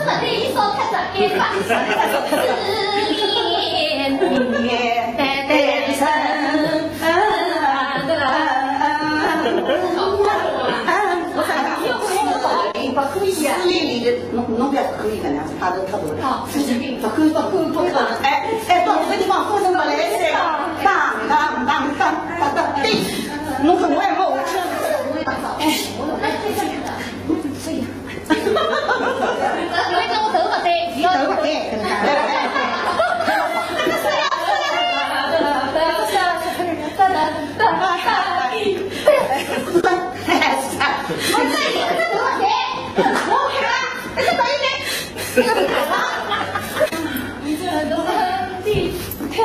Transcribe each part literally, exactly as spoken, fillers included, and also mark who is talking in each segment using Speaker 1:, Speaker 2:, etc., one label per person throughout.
Speaker 1: 对，一说看着给发誓年年代代生。不可以呀！你你的弄弄点不可以的呢，他都他都啊，不可以不可以不可以不可以！哎哎，到这个地方发生不来噻，当当当当当当，对，弄很外貌，我听我也打扫，哎，我来这个的，可以。哈哈哈哈哈！因为这我头发对，你头发对，跟他。你这都是地跳，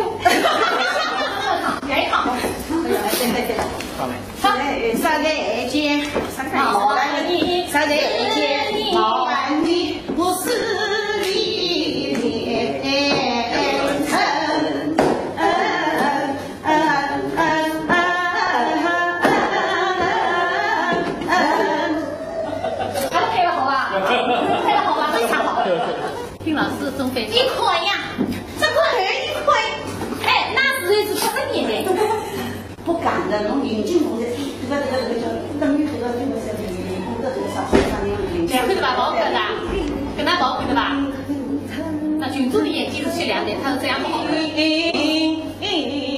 Speaker 1: 来好，对对对，好嘞，好嘞，三个二姐，毛兰你，三个二姐，毛兰你，我是你天成，还配了好吧？配了好吧？非常好。听老师中非一块呀，这块一块，哎，那是是不是你的？不敢的，侬眼睛弄的，这个这个这个叫等于这个这个是这个这个啥？两岁的吧，宝贝的，跟他宝贝的吧？那群主的眼睛是雪亮的，他是这样好。